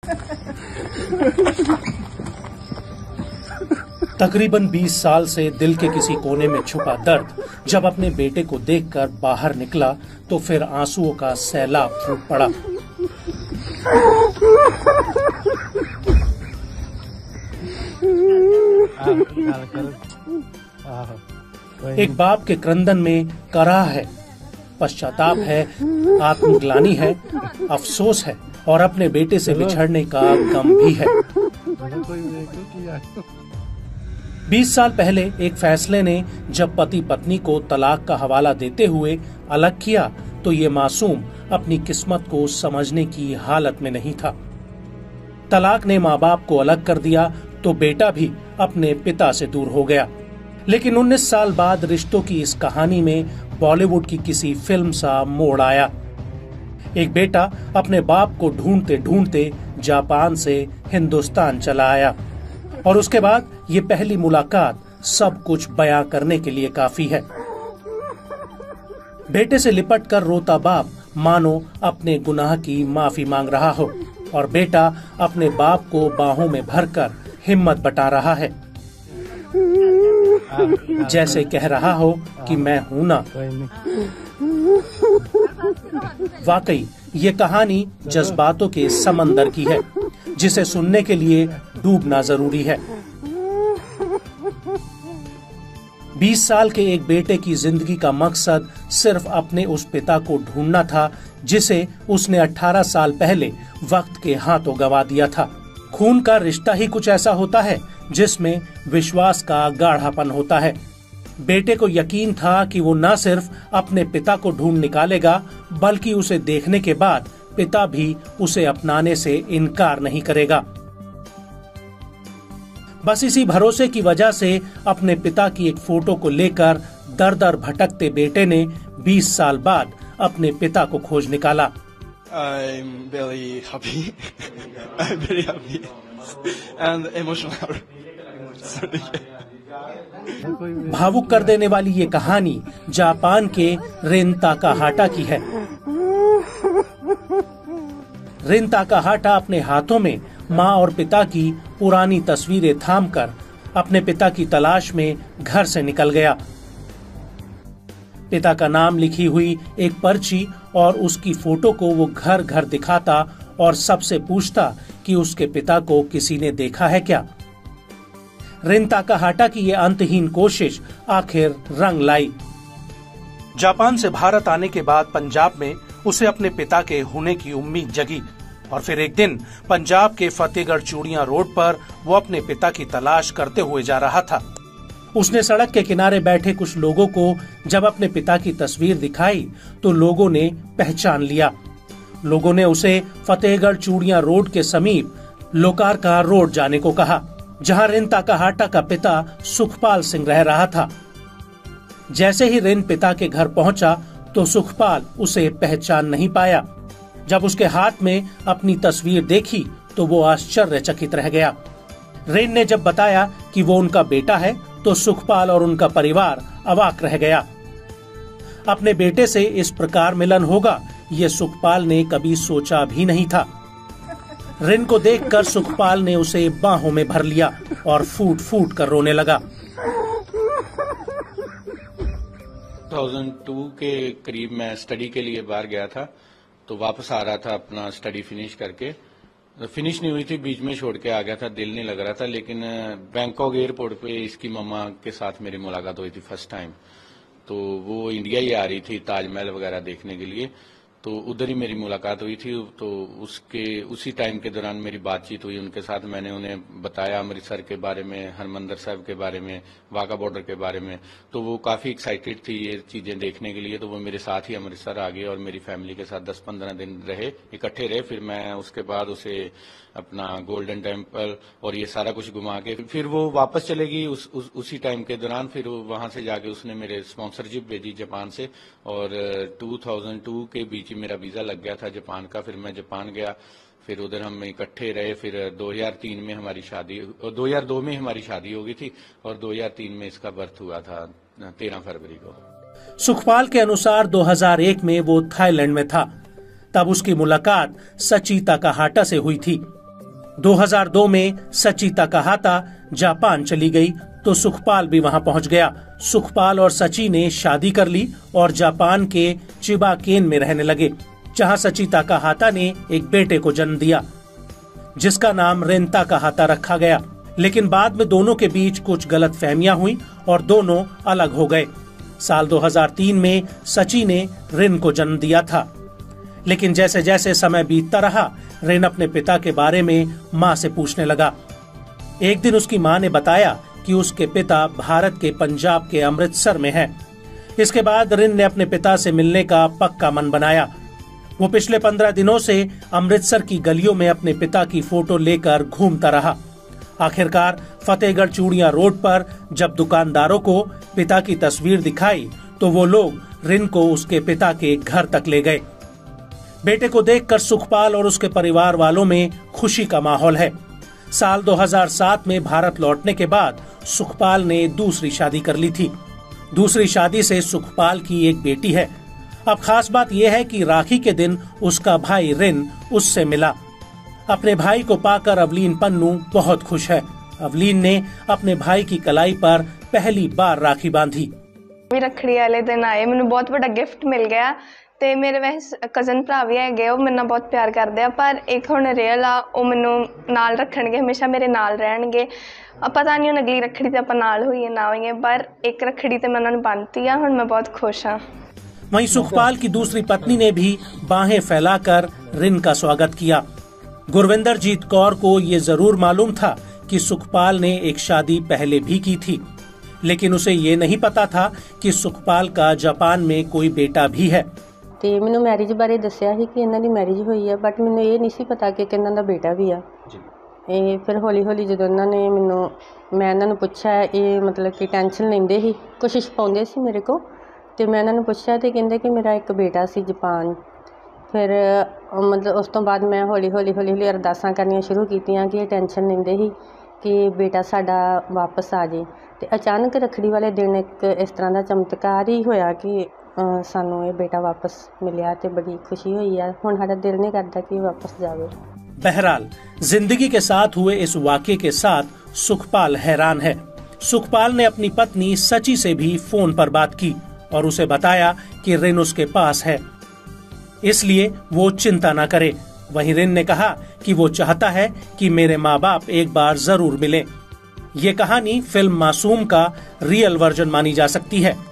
तकरीबन 20 साल से दिल के किसी कोने में छुपा दर्द जब अपने बेटे को देखकर बाहर निकला तो फिर आंसुओं का सैलाब फूट पड़ा। एक बाप के क्रंदन में कराह है, पश्चाताप है, आत्मग्लानि है, अफसोस है और अपने बेटे से बिछड़ने का गम भी है। 20 साल पहले एक फैसले ने जब पति पत्नी को तलाक का हवाला देते हुए अलग किया तो ये मासूम अपनी किस्मत को समझने की हालत में नहीं था। तलाक ने माँ बाप को अलग कर दिया तो बेटा भी अपने पिता से दूर हो गया। लेकिन 19 साल बाद रिश्तों की इस कहानी में बॉलीवुड की किसी फिल्म सा मोड़ आया। एक बेटा अपने बाप को ढूंढते ढूंढते जापान से हिंदुस्तान चला आया और उसके बाद ये पहली मुलाकात सब कुछ बयां करने के लिए काफी है। बेटे से लिपट कर रोता बाप मानो अपने गुनाह की माफी मांग रहा हो और बेटा अपने बाप को बाहों में भरकर हिम्मत बटा रहा है, जैसे कह रहा हो कि मैं हूं ना। वाकई ये कहानी जज्बातों के समंदर की है जिसे सुनने के लिए डूबना जरूरी है। 20 साल के एक बेटे की जिंदगी का मकसद सिर्फ अपने उस पिता को ढूंढना था जिसे उसने 18 साल पहले वक्त के हाथों गंवा दिया था। खून का रिश्ता ही कुछ ऐसा होता है जिसमें विश्वास का गाढ़ापन होता है। बेटे को यकीन था कि वो न सिर्फ अपने पिता को ढूंढ निकालेगा बल्कि उसे देखने के बाद पिता भी उसे अपनाने से इनकार नहीं करेगा। बस इसी भरोसे की वजह से अपने पिता की एक फोटो को लेकर दर दर भटकते बेटे ने 20 साल बाद अपने पिता को खोज निकाला। I'm very happy. I'm very happy and emotional. भावुक कर देने वाली ये कहानी जापान के रिन ताकाहाटा की है। रिन ताकाहाटा अपने हाथों में माँ और पिता की पुरानी तस्वीरें थामकर अपने पिता की तलाश में घर से निकल गया। पिता का नाम लिखी हुई एक पर्ची और उसकी फोटो को वो घर घर दिखाता और सबसे पूछता कि उसके पिता को किसी ने देखा है क्या। रिन ताकाहाटा की ये अंतहीन कोशिश आखिर रंग लाई। जापान से भारत आने के बाद पंजाब में उसे अपने पिता के होने की उम्मीद जगी और फिर एक दिन पंजाब के फतेहगढ़ चूड़ियां रोड पर वो अपने पिता की तलाश करते हुए जा रहा था। उसने सड़क के किनारे बैठे कुछ लोगों को जब अपने पिता की तस्वीर दिखाई तो लोगों ने पहचान लिया। लोगों ने उसे फतेहगढ़ चूड़ियां रोड के समीप लोकार्का रोड जाने को कहा, जहां रिन ताकाहाटा का पिता सुखपाल सिंह रह रहा था। जैसे ही रिन पिता के घर पहुंचा तो सुखपाल उसे पहचान नहीं पाया। जब उसके हाथ में अपनी तस्वीर देखी तो वो आश्चर्यचकित रह गया। रिन ने जब बताया कि वो उनका बेटा है तो सुखपाल और उनका परिवार अवाक रह गया। अपने बेटे से इस प्रकार मिलन होगा ये सुखपाल ने कभी सोचा भी नहीं था। रिन को देखकर सुखपाल ने उसे बाहों में भर लिया और फूट फूट कर रोने लगा। 2002 के करीब मैं स्टडी के लिए बाहर गया था तो वापस आ रहा था अपना स्टडी फिनिश करके। फिनिश नहीं हुई थी, बीच में छोड़ के आ गया था, दिल नहीं लग रहा था। लेकिन बैंकॉक एयरपोर्ट पे इसकी मम्मा के साथ मेरी मुलाकात हुई थी फर्स्ट टाइम। तो वो इंडिया ही आ रही थी ताजमहल वगैरह देखने के लिए, तो उधर ही मेरी मुलाकात हुई थी। तो उसी टाइम के दौरान मेरी बातचीत हुई उनके साथ। मैंने उन्हें बताया अमृतसर के बारे में, हरमंदिर साहब के बारे में, वाघा बॉर्डर के बारे में। तो वो काफी एक्साइटेड थी ये चीजें देखने के लिए। तो वो मेरे साथ ही अमृतसर आ गए और मेरी फैमिली के साथ 10-15 दिन रहे, इकट्ठे रहे। फिर मैं उसके बाद उसे अपना गोल्डन टेम्पल और ये सारा कुछ घुमा के फिर वो वापस चलेगी। उसी टाइम के दौरान फिर वहां से जाके उसने मेरे स्पॉन्सरशिप भेजी जापान से और 2002 के बीच मेरा वीजा लग गया था जापान का। फिर मैं जापान गया, फिर उधर हम इकट्ठे रहे। फिर 2003 में हमारी शादी, 2002 में हमारी शादी हो गई थी और 2003 में इसका बर्थ हुआ था 13 फरवरी को। सुखपाल के अनुसार 2001 में वो थाईलैंड में था। तब उसकी मुलाकात सची ताकाहाटा से हुई थी। 2002 में सची ताकाहाता जापान चली गई तो सुखपाल भी वहां पहुंच गया। सुखपाल और सची ने शादी कर ली और जापान के चिबाकेन में रहने लगे, जहां सची ताकाहाता ने एक बेटे को जन्म दिया जिसका नाम रिन ताकाहाता रखा गया। लेकिन बाद में दोनों के बीच कुछ गलतफहमियां हुई और दोनों अलग हो गए। साल 2003 में सची ने रिन को जन्म दिया था, लेकिन जैसे जैसे समय बीतता रहा रिन अपने पिता के बारे में माँ से पूछने लगा। एक दिन उसकी माँ ने बताया कि उसके पिता भारत के पंजाब के अमृतसर में हैं। इसके बाद रिन ने अपने पिता से मिलने का पक्का मन बनाया। वो पिछले 15 दिनों से अमृतसर की गलियों में अपने पिता की फोटो लेकर घूमता रहा। आखिरकार फतेहगढ़ चूड़ियां रोड पर जब दुकानदारों को पिता की तस्वीर दिखाई तो वो लोग रिन को उसके पिता के घर तक ले गए। बेटे को देखकर सुखपाल और उसके परिवार वालों में खुशी का माहौल है। साल 2007 में भारत लौटने के बाद सुखपाल ने दूसरी शादी कर ली थी। दूसरी शादी से सुखपाल की एक बेटी है। अब खास बात यह है कि राखी के दिन उसका भाई रिन उससे मिला। अपने भाई को पाकर अवलीन पन्नू बहुत खुश है। अवलीन ने अपने भाई की कलाई पर पहली बार राखी बांधी। रखड़ी वाले दिन आए, मैंने बहुत बड़ा गिफ्ट मिल गया ਤੇ ਮੇਰੇ ਵੈਸੇ ਕਜ਼ਨ ਭਰਾ ਵੀ ਹੈਗੇ, ਉਹ ਮੇਰੇ ਨਾਲ ਬਹੁਤ ਪਿਆਰ ਕਰਦੇ ਆ, ਪਰ ਇੱਕ ਹੁਣ ਰੀਅਲ ਆ, ਉਹ ਮੈਨੂੰ ਨਾਲ ਰੱਖਣਗੇ, ਹਮੇਸ਼ਾ ਮੇਰੇ ਨਾਲ ਰਹਿਣਗੇ। ਪਤਾ ਨਹੀਂ ਹੁਣ ਅਗਲੀ ਰੱਖੜੀ ਤੇ ਆਪਾਂ ਨਾਲ ਹੋਈਏ ਨਾ ਹੋਈਏ, ਪਰ ਇੱਕ ਰੱਖੜੀ ਤੇ ਮੈਂ ਉਹਨਾਂ ਨੂੰ ਬੰਨ੍ਹਤੀ ਆ, ਹੁਣ मैं बहुत खुश हाँ। वहीं सुखपाल की दूसरी पत्नी ने भी बाहें फैलाकर रिन का स्वागत किया। गुरविंदर जीत कौर को ये जरूर मालूम था कि सुखपाल ने एक शादी पहले भी की थी, लेकिन उसे ये नहीं पता था कि सुखपाल का जापान में कोई बेटा भी है। ਤੇ ਮੈਨੂੰ ਮੈਰਿਜ ਬਾਰੇ ਦੱਸਿਆ ਸੀ ਕਿ ਇਹਨਾਂ ਦੀ ਮੈਰਿਜ ਹੋਈ ਹੈ, ਬਟ ਮੈਨੂੰ ਇਹ ਨਹੀਂ ਸੀ ਪਤਾ ਕਿ ਇਹਨਾਂ ਦਾ ਬੇਟਾ ਵੀ ਆ। ਇਹ ਫਿਰ ਹੌਲੀ ਹੌਲੀ ਜਦੋਂ ਇਹਨਾਂ ਨੇ ਮੈਂ ਇਹਨਾਂ ਨੂੰ ਪੁੱਛਿਆ, ਇਹ ਮਤਲਬ ਕਿ ਟੈਨਸ਼ਨ ਲੈਂਦੇ ਸੀ, ਕੋਸ਼ਿਸ਼ ਪਾਉਂਦੇ ਸੀ ਮੇਰੇ ਕੋਲ, ਤੇ ਮੈਂ ਇਹਨਾਂ ਨੂੰ ਪੁੱਛਿਆ ਤੇ ਕਹਿੰਦੇ ਕਿ ਮੇਰਾ ਇੱਕ ਬੇਟਾ ਸੀ ਜਾਪਾਨ। ਫਿਰ ਮਤਲਬ ਉਸ ਤੋਂ ਬਾਅਦ ਮੈਂ ਹੌਲੀ ਹੌਲੀ ਅਰਦਾਸਾਂ ਕਰਨੀਆਂ ਸ਼ੁਰੂ ਕੀਤੀਆਂ ਕਿ ਇਹ ਟੈਨਸ਼ਨ ਲੈਂਦੇ ਸੀ ਕਿ ਬੇਟਾ ਸਾਡਾ ਵਾਪਸ ਆ ਜੇ। ਤੇ ਅਚਾਨਕ ਰੱਖੜੀ ਵਾਲੇ ਦਿਨ ਇੱਕ ਇਸ ਤਰ੍ਹਾਂ ਦਾ ਚਮਤਕਾਰ ਹੀ ਹੋਇਆ ਕਿ ਸਾਨੂੰ ਇਹ बेटा वापस मिलिया ते बड़ी खुशी हुई है। हुण साडा दिल नहीं करता कि वापस जावे। बहरहाल जिंदगी के साथ हुए इस वाक़े के साथ सुखपाल हैरान है। सुखपाल ने अपनी पत्नी सची से भी फोन पर बात की और उसे बताया कि रिन उसके पास है, इसलिए वो चिंता न करे। वहीं रिन ने कहा कि वो चाहता है कि मेरे माँ बाप एक बार जरूर मिलें। ये कहानी फिल्म मासूम का रियल वर्जन मानी जा सकती है।